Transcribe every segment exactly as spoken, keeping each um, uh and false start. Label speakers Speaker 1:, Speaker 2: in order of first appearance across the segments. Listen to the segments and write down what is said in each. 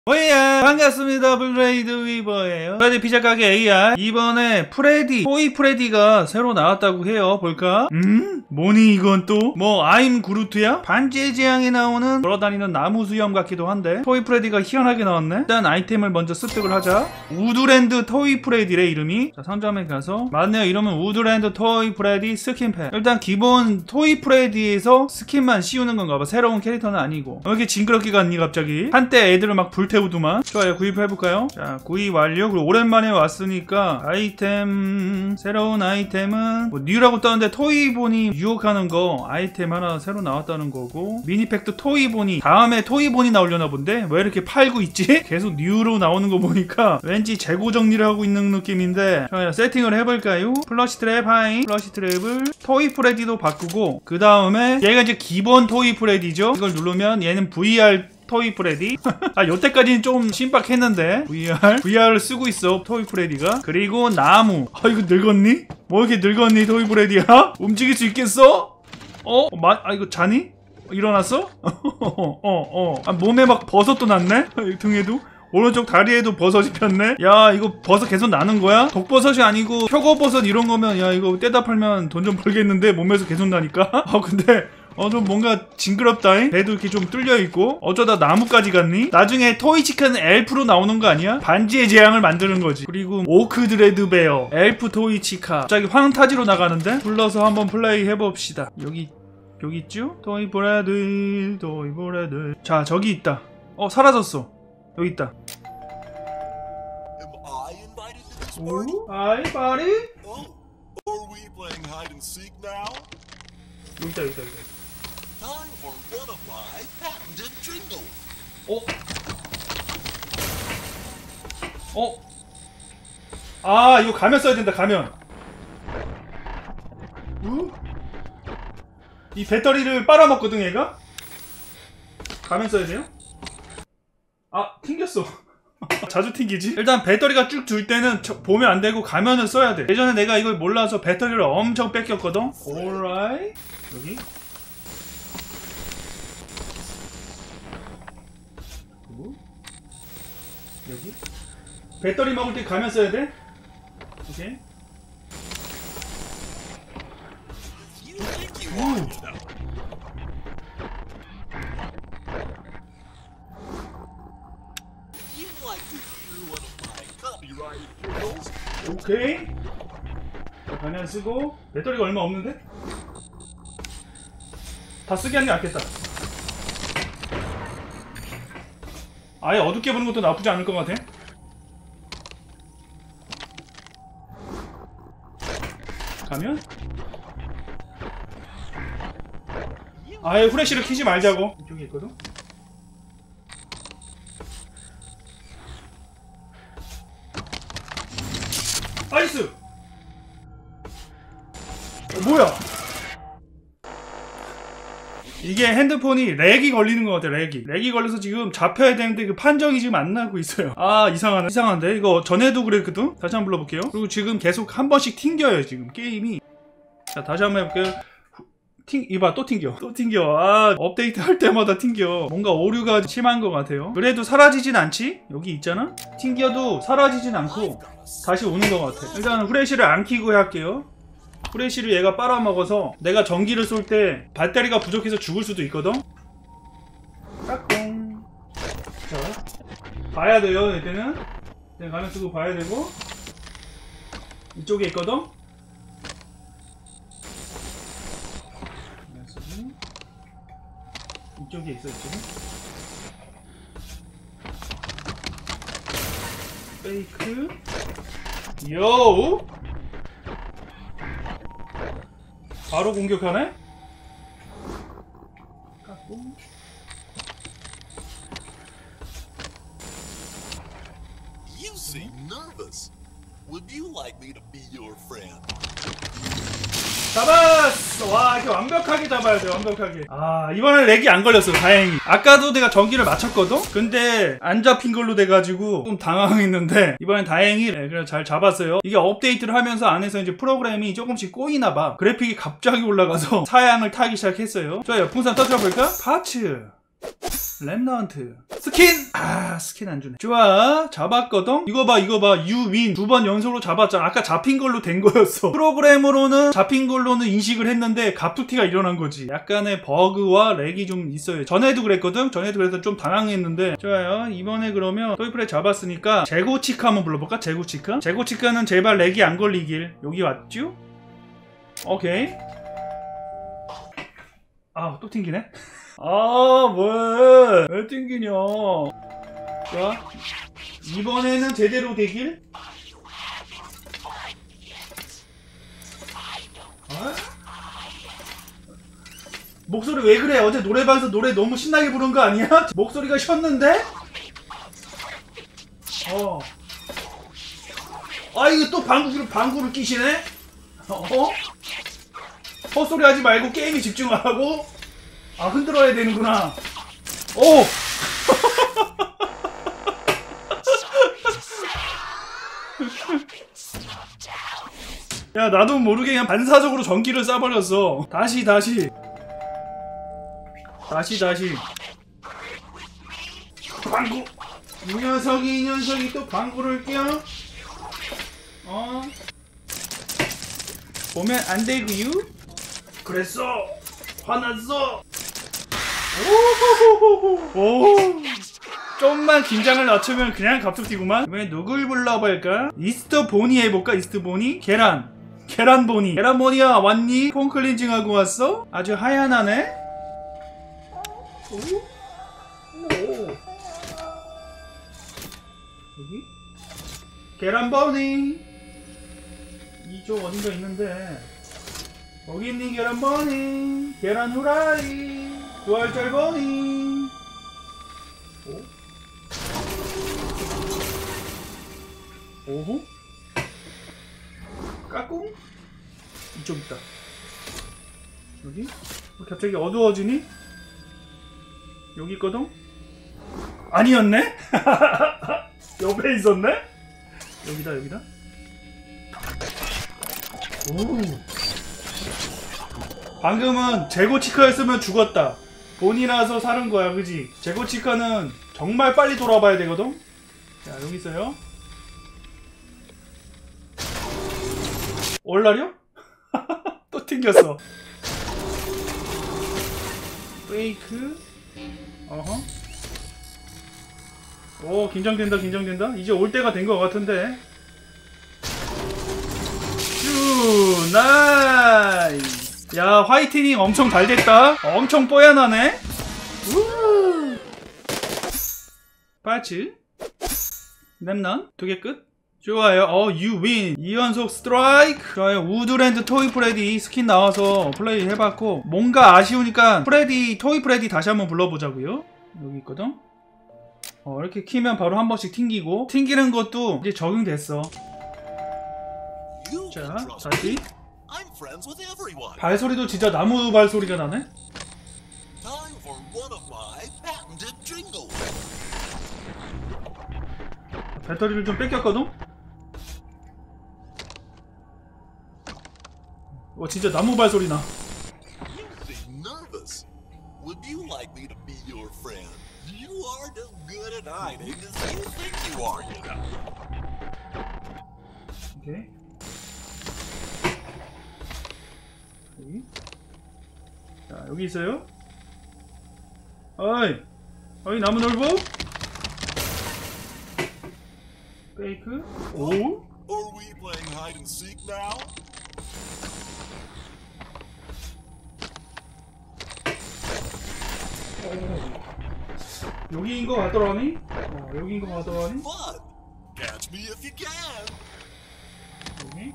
Speaker 1: 오예야 반갑습니다. 블레이드 위버예요. 프레디 피자 가게 에이알 이번에 프레디 토이 프레디가 새로 나왔다고 해요. 볼까? 음? 뭐니 이건 또? 뭐 아임 그루트야? 반지의 제왕에 나오는 걸어다니는 나무 수염 같기도 한데 토이 프레디가 희한하게 나왔네. 일단 아이템을 먼저 습득을 하자. 우드랜드 토이 프레디래 이름이. 자 상점에 가서 맞네요. 이름은 우드랜드 토이 프레디 스킨팩. 일단 기본 토이 프레디에서 스킨만 씌우는 건가봐. 새로운 캐릭터는 아니고. 왜 이렇게 징그럽게 갔니 갑자기? 한때 애들을 막 불태우더만. 좋아요, 구입해볼까요? 자 구입 완료. 그리고 오랜만에 왔으니까 아이템 새로운 아이템은 뭐 뉴라고 떴는데 토이본이 유혹하는 거 아이템 하나 새로 나왔다는 거고, 미니팩도 토이본이 다음에 토이본이 나오려나 본데 왜 이렇게 팔고 있지? 계속 뉴로 나오는 거 보니까 왠지 재고 정리를 하고 있는 느낌인데. 좋아요, 세팅을 해볼까요? 플러시 트랩 하이, 플러시 트랩을 토이 프레디도 바꾸고, 그 다음에 얘가 이제 기본 토이 프레디죠. 이걸 누르면 얘는 브이알 토이 프레디. 아 여태까지는 좀 신박했는데 브이알 브이알을 쓰고 있어 토이 프레디가. 그리고 나무. 아 이거 늙었니? 뭐 이렇게 늙었니 토이 프레디야? 움직일 수 있겠어? 어? 마, 아 이거 자니? 일어났어? 어어 어. 아 몸에 막 버섯도 났네? 등에도? 오른쪽 다리에도 버섯이 폈네? 야 이거 버섯 계속 나는 거야? 독버섯이 아니고 표고버섯 이런 거면 야 이거 떼다 팔면 돈 좀 벌겠는데 몸에서 계속 나니까? 아 근데 어 좀 뭔가 징그럽다잉? 배도 이렇게 좀 뚫려있고 어쩌다 나무까지 갔니? 나중에 토이치큰 엘프로 나오는 거 아니야? 반지의 제왕을 만드는 거지. 그리고 오크 드레드 베어 엘프 토이치카. 갑자기 황타지로 나가는데? 불러서 한번 플레이 해봅시다. 여기 여기 있죠? 토이 브레드 토이 브레드. 자 저기 있다. 어 사라졌어. 여기 있다. 오? 아이 바리? 여기 있다 여기 있다 여기 있다. 어? 어? 아 이거 가면 써야 된다. 가면. 우? 이 배터리를 빨아먹거든 얘가? 가면 써야 돼요? 아 튕겼어. 자주 튕기지? 일단 배터리가 쭉 줄 때는 보면 안 되고 가면을 써야 돼. 예전에 내가 이걸 몰라서 배터리를 엄청 뺏겼거든? 오라이 여기 그리고 여기 배터리 먹을 때 가면 써야 돼. 오케이. 오. 오케이. 자, 반향 쓰고. 배터리가 얼마 없는데? 다 쓰게 하는 게 낫겠다. 아예 어둡게 보는 것도 나쁘지 않을 것 같아. 가면? 아예 후레쉬를 켜지 말자고. 이쪽에 있거든? 나이스! 어, 뭐야? 이게 핸드폰이 렉이 걸리는 것 같아. 렉이 렉이 걸려서 지금 잡혀야 되는데 그 판정이 지금 안 나고 있어요. 아 이상하네. 이상한데 이거 전에도 그랬거든? 다시 한번 불러볼게요. 그리고 지금 계속 한 번씩 튕겨요 지금 게임이. 자 다시 한번 해볼게요. 튕, 이봐 또 튕겨 또 튕겨. 아 업데이트 할 때마다 튕겨. 뭔가 오류가 심한 것 같아요. 그래도 사라지진 않지? 여기 있잖아? 튕겨도 사라지진 않고 다시 오는 것 같아. 일단 후레쉬를 안 켜고 할게요. 후레쉬를 얘가 빨아먹어서 내가 전기를 쏠 때 배터리가 부족해서 죽을 수도 있거든? 까꿍. 자 봐야 돼요. 이때는 그냥 가면 쓰고 봐야 되고. 이쪽에 있거든? 이쪽에 있어 이쪽에. 페이크 요 바로 공격하네? 깎고.
Speaker 2: You seem nervous. Would you like me to be your friend?
Speaker 1: 잡았어! 와 이렇게 완벽하게 잡아야 돼. 완벽하게. 아 이번엔 렉이 안 걸렸어 다행히. 아까도 내가 전기를 맞췄거든? 근데 안 잡힌 걸로 돼가지고 좀 당황했는데 이번엔 다행히 네, 그래 잘 잡았어요. 이게 업데이트를 하면서 안에서 이제 프로그램이 조금씩 꼬이나봐. 그래픽이 갑자기 올라가서 사양을 타기 시작했어요. 좋아요. 풍선 터뜨려볼까? 파츠 렘넌트 스킨! 아 스킨 안 주네. 좋아 잡았거든? 이거 봐 이거 봐 유윈 두 번 연속으로 잡았잖아. 아까 잡힌 걸로 된 거였어. 프로그램으로는 잡힌 걸로는 인식을 했는데 갑툭튀가 일어난 거지. 약간의 버그와 렉이 좀 있어요. 전에도 그랬거든? 전에도 그래서 좀 당황했는데. 좋아요 이번에 그러면 토이프레 잡았으니까 제고치카 한번 불러볼까? 제고치카? 제고치카는 제발 렉이 안 걸리길. 여기 왔죠? 오케이. 아 또 튕기네? 아, 왜? 왜 튕기냐? 자, 이번에는 제대로 되길? 아? 목소리 왜 그래? 어제 노래방에서 노래 너무 신나게 부른 거 아니야? 목소리가 쉬었는데? 어. 아, 이거 또 방구를, 방구를 끼시네? 어? 헛소리 하지 말고 게임에 집중하라고? 아 흔들어야 되는구나. 오! 야 나도 모르게 그냥 반사적으로 전기를 쏴버렸어. 다시 다시 다시 다시 방구. 이 녀석이 이 녀석이 또 방구를 껴? 어? 보면 안 되구유? 그랬어. 화났어. 오, 좀만 긴장을 낮추면 그냥 갑툭튀구만. 왜 누굴 불러볼까? 이스터 보니 해볼까? 이스터 보니? 계란 계란 보니. 계란 보니야 왔니? 폼 클렌징하고 왔어? 아주 하얀하네. 오? 오. 여기? 계란 보니 이쪽 어딘가 있는데. 거기 있니 계란 보니. 계란 후라이 두알짤 보니. 오? 오호? 까꿍? 이쪽 있다. 여기? 어, 갑자기 어두워지니? 여기 있거든? 아니었네? 옆에 있었네? 여기다 여기다. 오. 방금은 제고치카였으면 죽었다. 본이라서 사는 거야, 그지? 제고치카는 정말 빨리 돌아봐야 되거든? 자, 여기 있어요. 올라려? 또 튕겼어. 페이크. 어허. 오, 긴장된다, 긴장된다. 이제 올 때가 된 것 같은데. 슈, 나이스. 야 화이트닝 엄청 잘 됐다. 엄청 뽀얀하네. 우. 파츠 렘넌 두 개 끝. 좋아요. 어 유윈 이 연속 스트라이크. 좋아요. 우드랜드 토이 프레디 스킨 나와서 플레이 해봤고 뭔가 아쉬우니까 프레디 토이 프레디 다시 한번 불러보자고요. 여기 있거든. 어 이렇게 키면 바로 한 번씩 튕기고 튕기는 것도 이제 적응됐어. 자 다시.
Speaker 2: I'm friends with everyone.
Speaker 1: 발소리도 진짜 나무 발소리가 나네?
Speaker 2: Time for one of my patented jingles.
Speaker 1: 배터리를 좀 뺏겼거든? 와 진짜 나무 발소리 나.
Speaker 2: You seem nervous. Would you like me to be your friend? You are as good at hiding as you think you are, you know.
Speaker 1: 오케이. 여기. 자 여기 있어요. 어이 어이 나무 넓어. 페이크. 오.
Speaker 2: Are we playing hide and seek now?
Speaker 1: 여기인 거 같더라니? 어 여기인 거 같더라니?
Speaker 2: Fun. Catch me if you can.
Speaker 1: 여기.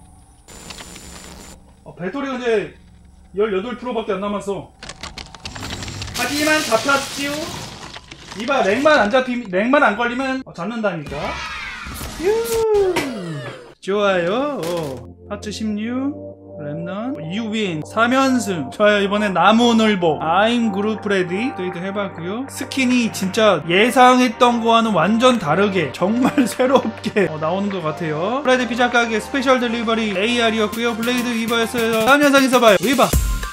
Speaker 1: 어 배터리가 이제 십팔 퍼센트밖에 안 남았어. 하지만 잡혔지요. 이봐 렉만 안 잡히 렉만 안 걸리면 어, 잡는다니까. 유. 좋아요. 어. 파츠 십육 렘넌 유윈 삼 연승. 좋아요. 이번엔 나무 늘보 I'm 그룹 레디 데이트 해봤고요. 스킨이 진짜 예상했던 거와는 완전 다르게 정말 새롭게 어, 나오는 것 같아요. 프레디 피자 가게 스페셜 딜리버리 에이알이었고요. 블레이드 위버였어요. 다음 영상에서 봐요. 위버.